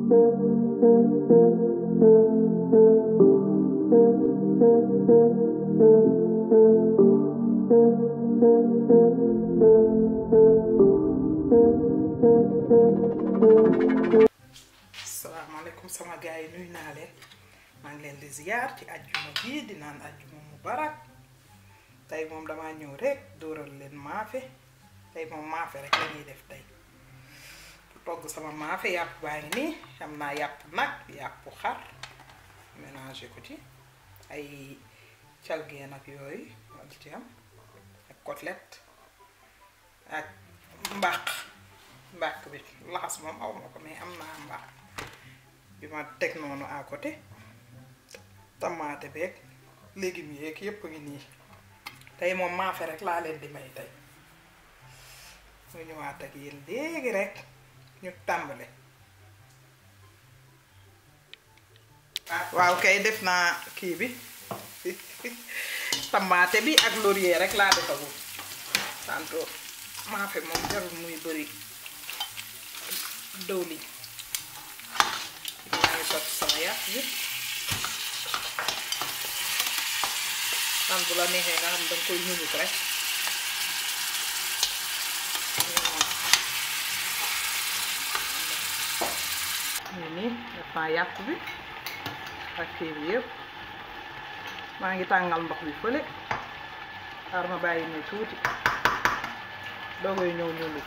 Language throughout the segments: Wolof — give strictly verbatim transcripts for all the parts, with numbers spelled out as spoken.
Assalamualaikum sama gaay nuy naa leen maa ngi leen di ziar ci aljuma bi di naan aljuma mubarak tay moom dama ñëw rek dóoral leen maafe tay moom maafe rek la ñuy def tay togg sama maafe yàpp baa ngi nii am naa yàpp nag yàpp xar mélanger ko ci ay calgeen ak yooyu wal ci am ak côtelette ak mbaq mbaq bi laxas moom aw ma ko mais am naa mbaq bi ma teg noonu à côté tomate beeg légumes yeeg yépp ngi nii tey moom maafe rek laa leen di may tey mu ñëwaat ak yéen léegi rek ñu tàmbale waaw kay def naa kii bi tomate bi ak laurier rek laa defagul tanto maafe moom jarul muy bëri dëwlin maa ngi sotti sama yàpp bi man bu la neexee nga xam danga koy ñuñut rek nii nii def naa yàpp bi ak kii bi yëpp maa ngi tàngal ndox bi fële xaar ma bàyyi ñu tuuti doo koy ñëw ñuulu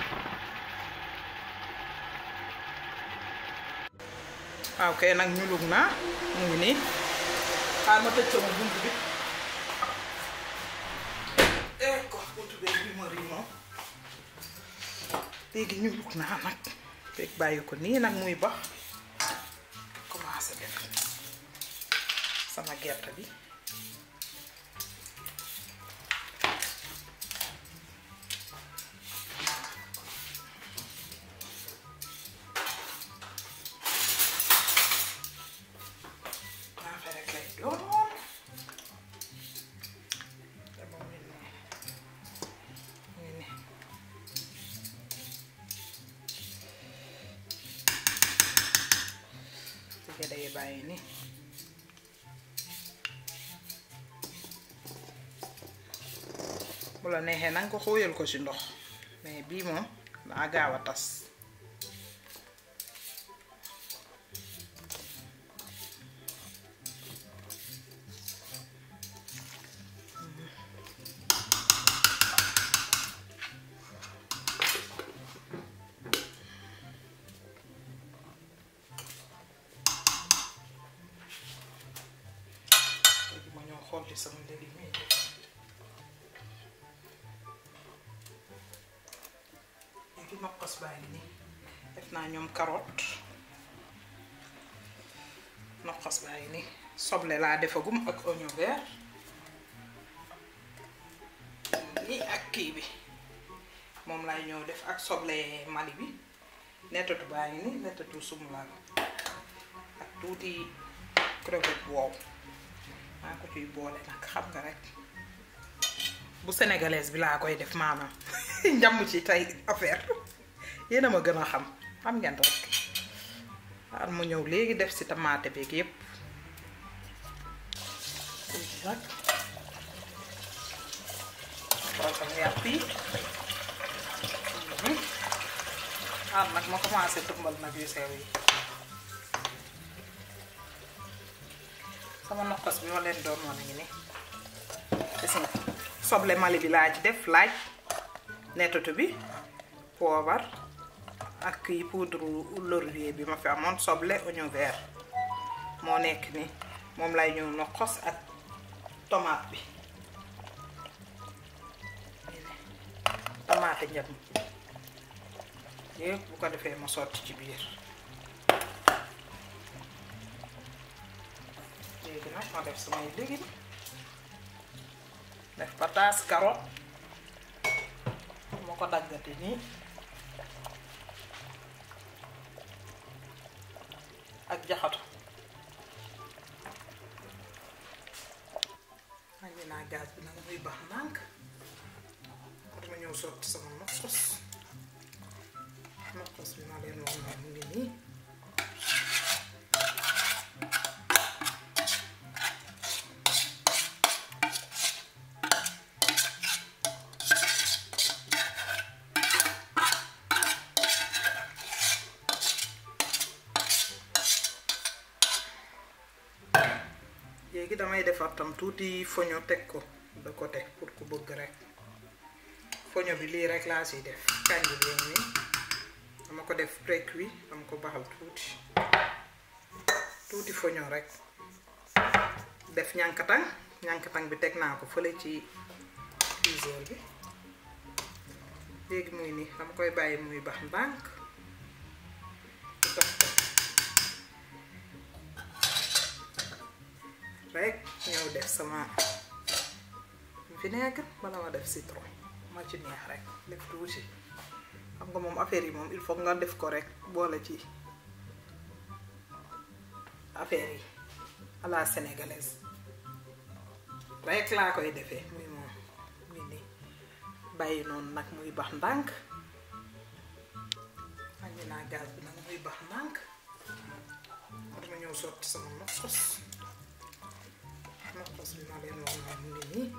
waaw kay nag ñulug naa mu ngi nii xaar ma tëj sama bunt bi eh ko bunt bi bi ma rii moom léegi ñulug naa nag fekk bàyyi ko nii nag muy bax commencé def sama gerte bi day bàyyi ni bu la neexee nanga ko xóoyal ko ci ndox mais bii moom daa gaaw a tas xool ci sama légumes yi léegi nokkos baa ngi nii def naa ñoom carotte nokkos baa ngi nii soble laa defagum ak oignon vert nii ak kii bi moom laay ñëw def ak soble Mali bi nettatu baa ngi nii nettatu sumulaal ak tuuti crevette wow maa ko ciy boole nag xam nga rek bu sénégalaise bi laa koy def maanaam njàmm ci tey affaire yéen a ma gën a xam xam ngeen rek xaar mu ñëw léegi def ci tamaate beeg yépp nag xool sama yàpp yi xaar nag ma commencé tëmbal nag yu sew yi sama nokkos bi ma leen doon wane ngi ni gis nga soble Mali bi laa ci def laaj nettatu bi poobar ak kii poudre laurier bi ma fi amoon soble oignon vert moo nekk ni moom lay ñëw nokkos ak tomate bi tomate njam yépp bu ko defee ma sotti ci biir léegi nag ma def samay légumes def pataas carotte moo ko daggate nii ak jaxatu wàññi naa gaz bi nag muy baax ndànk dama ñëw sotti sama nokkos nokkos bi ma leen wax mu ngi nii léegi damay defar tam tuuti foño teg ko de côté pour ku bëgg rek foño bi lii rek laa siy def kànja bi nii dama ko def pré-cuit dama ko baxal tuuti tuuti foño rek def ñankatang ñankatang bi teg naa ko fële ci cuiseur bi léegi muy nii dama koy bàyyi muy bax ndànk rek ñëw def sama vinaigre bala ma def citron ma ci neex rek def tuuti xam nga moom affaire yi moom il faut nga def ko rek boole ci affaire yi à la sénégalaise rek laa koy defee muy moom muy nii bàyyi noonu nag muy bax ndànk wàññi naa gaz bi nag muy bax ndànk dama ñëw sotti sama noxos noxos bi ma leen wax naa mu ngi nii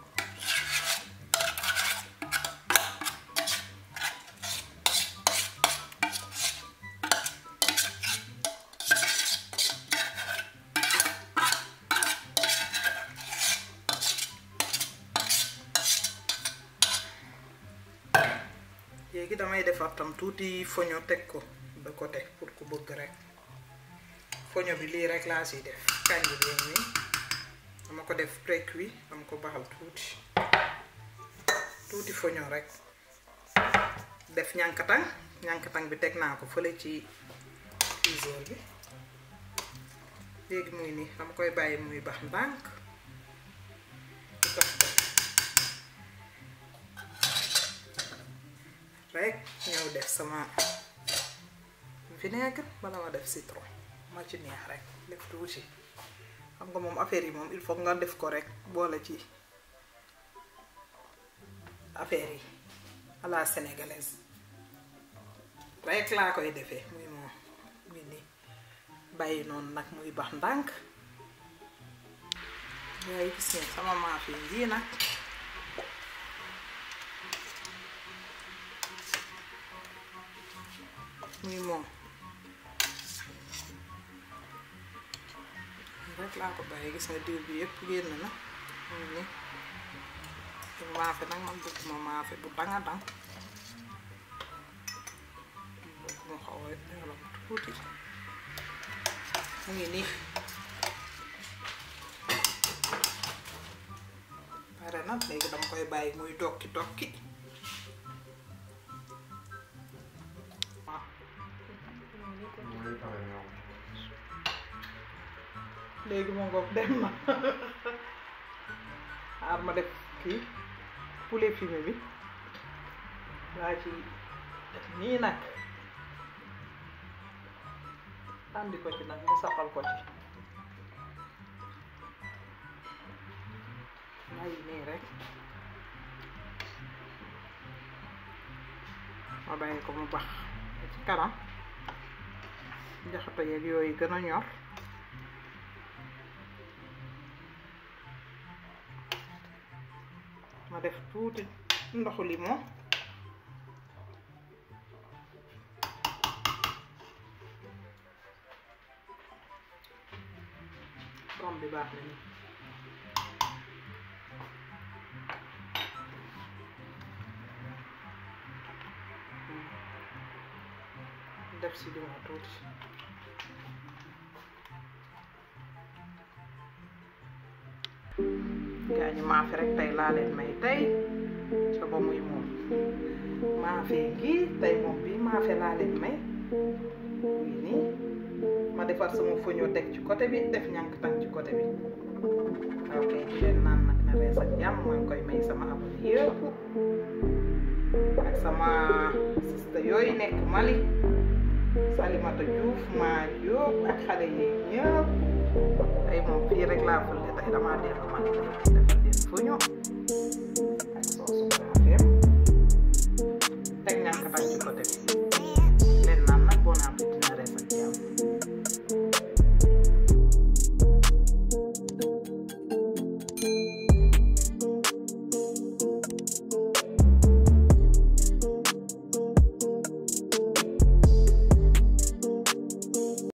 léegi damay defar tam tuuti foño teg ko de côté pour ku bëgg rek foño bi lii rek laa siy def kànja bi nii dama ko def pré-cuit dama ko baxal tuuti tuuti foño rek def ñankatang ñankatang bi teg naa ko fële ci cuiseur bi léegi muy nii dama koy bàyyi muy bax ndànk rek ñëw def sama vinaigre bala ma def citron ma ci neex rek def tuuti xam nga moom affaire yi moom il faut nga def ko rek boole ci affaire yi à la sénégalaise rek laa koy defee muy moom muy nii bàyyi noonu nag muy bax ndànk yaay gis ngeen sama maafe yi nag muy moom rek laa ko bàyyi gis nga diw bi yëpp génn na muy nii maafe nag man bëgg ma maafe bu danga dang bëgg mu xaw a yolam tuuti mu ngi nii pare nag léegi dama koy bàyyi muy tokki tokki léegi moo ngoog dem na xaar ma def kii poulet fumé bi laa ci def nii nag andi ko ci nag mu safal ko ci bàyyi nii rek ma bàyyi ko mu bax ci kanam jaxato yeeg yooyu gën a ñor ma def tuuti ndoxu limon kom bi baax na ni def si limon tuuti gaa ñi maafe rek tey laa leen may tey sa ba muy moom maafe gi tey moom bi maafe laa leen may muy nii ma defar sama foño teg ci côté bi def ñànk tang ci côté bi ok di leen naan nag na rees ak jàmm maa ngi koy may sama abonné yëpp ak sama sista yooyu nekk Mali Salimata Diouf maa Diop ak xale yi ñëpp tey moom fii rek laa fële tey damaa dellu Mali defal leen foño ak soosu Mafé teg ñànk tang ci côté bi